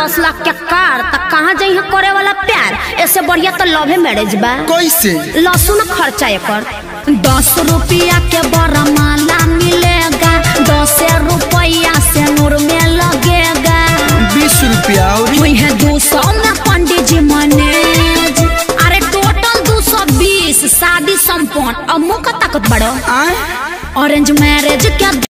10 लाख के कार तक कहाँ जाइए करे वाला प्यार। ऐसे बढ़िया तो लव मैरिज बा। कैसे लहसुन खर्चा एकर 10 रुपया के बड़ा माला मिलेगा, 10 रुपया से नूर में लगेगा, 20 रुपया और 200 में पंडित जी मैनेज। अरे टोटल 220 शादी संपन्न। अब मुँह का ताकत बढ़ो। ऑरेंज मैरिज क्या